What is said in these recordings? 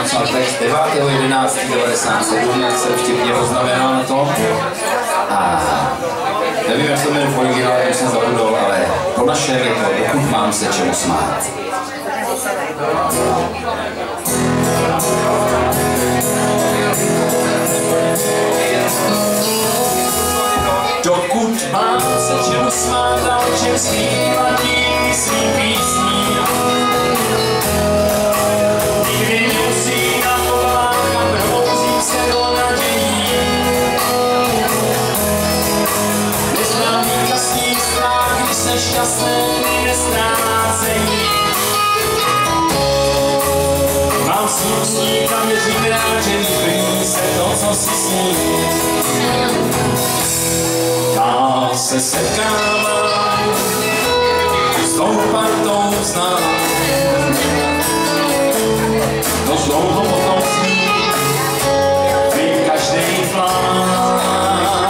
napsal text 9.11.97, jak jsem vtipně poznamenal na tom. A nevím, jak se to jmenuje v originálu, jak jsem zabudol, ale po našem je to Dokud mám se čemu smát. Dokud mám se čemu smát a o čem zpívat díky svým písním. Nikdy nemusím na povolách a probouzím se do nadějí. Neznám výkazný strach, když se šťastné dny nestrácejí. Mám snůzník a věřím rád, že vyplní se to, co si sní. Já se setkávám s tou partou znám. Dost dlouho potom sní, vím každý plán.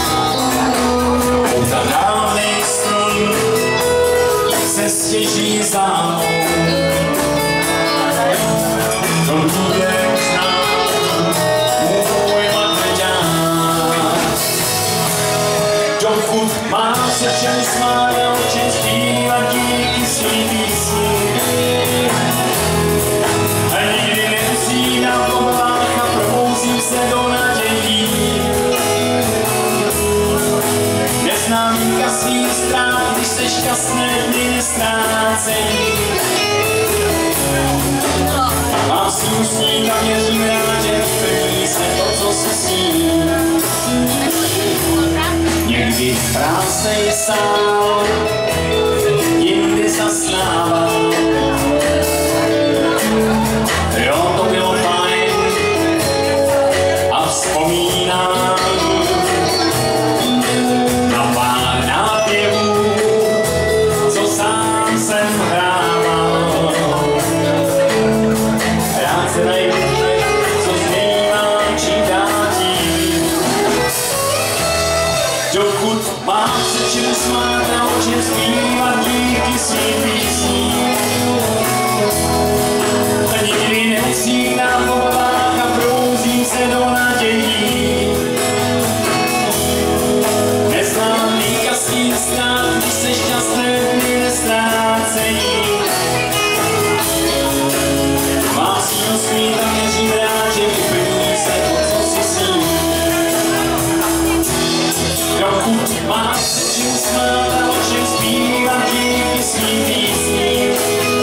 Pouta dávnej strom se stěží za mnou. To důvěru znám, můj madrďák. Dokud mám se čem smát a o čem zpívat díky svým písním. A nikdy nemusím na povolách a probouzím se do nadějí. Neznám výkaz svých strát, když se šťastné dny nestrácejí. Mám snůzník a věřím rád, že vyplní se to, co se sní. Někdy krásnej sál, jindy zasnával. Jo, to bylo fajn a vzpomínám na pár nápěvů, co sám jsem hrával. Rád se najdu, co změnám čím dál tím. Dokud mám se čemu smát a o čem zpívat díky svým písním. A nikdy nemusím na povolách a probouzím se do nadějí. Neznám výkaz svých strát, když se šťastné dny nestrácejí. Mám sílu smít a věřím rád, že vyplní se to, co si sní. Dokud mám se čemu smát a o čem zpívat díky svým písním.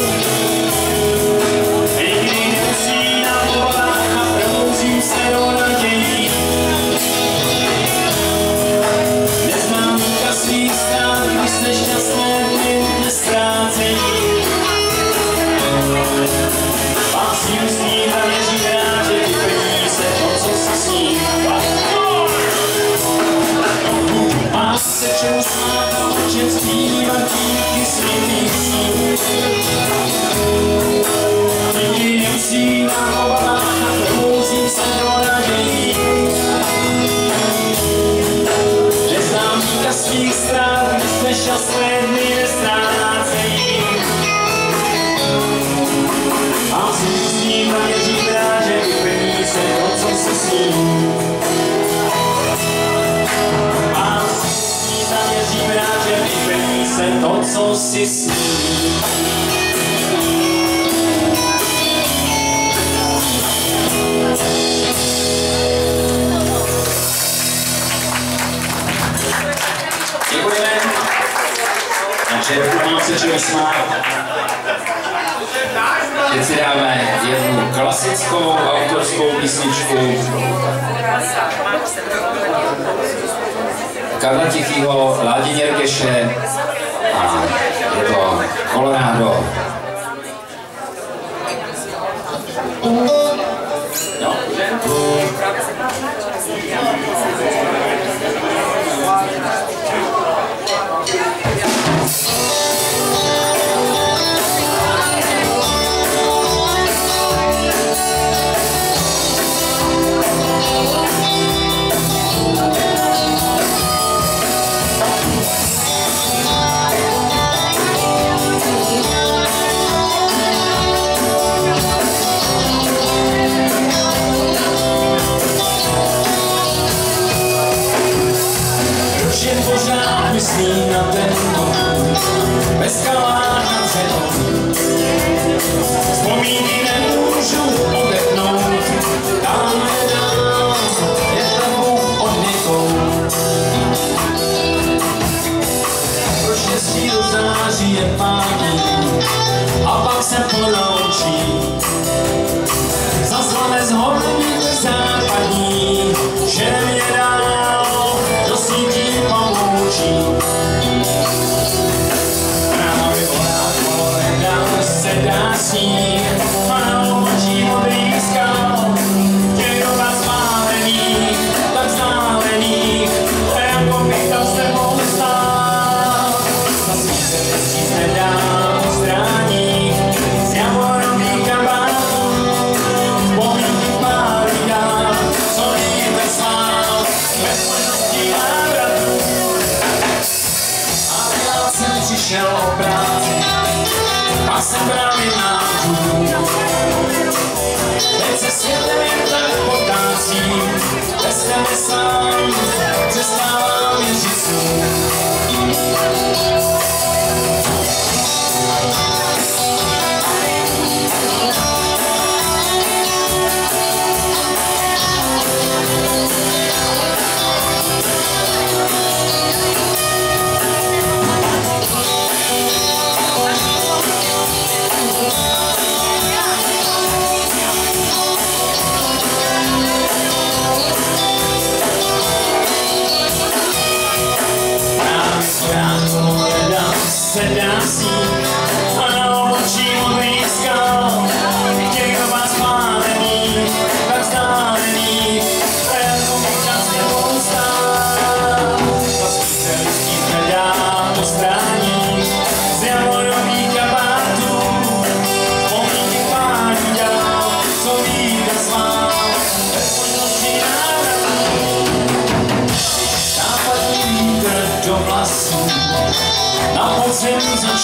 Nikdy nemusím na povolách a probouzím se do nadějí. Neznám výkaz svých strát, když se šťastné dny nestrácejí. Mám sílu snít a věřím rád, že vyplní se to, co si sní. Mám se čemu smát a o čem zpívat díky svým písním. Nikdy nemusím na povolách a probouzím se do nadějí. Neznám výkaz svých strát, když se šťastné dny nestrácejí. Mám si snít a věřím rád, že vyplní se to, co si sní. Mám si snít a věřím rád, že vyplní se to, co si sní. Děkujeme. Takže mám se čemu smát. Teď si dáme jednu klasickou autorskou písničku Karla Tichýho, Ládi Něrgeše a je to Colorado. No.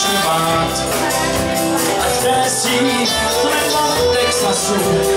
začne bát. Ať Tennessee nebo Texasu,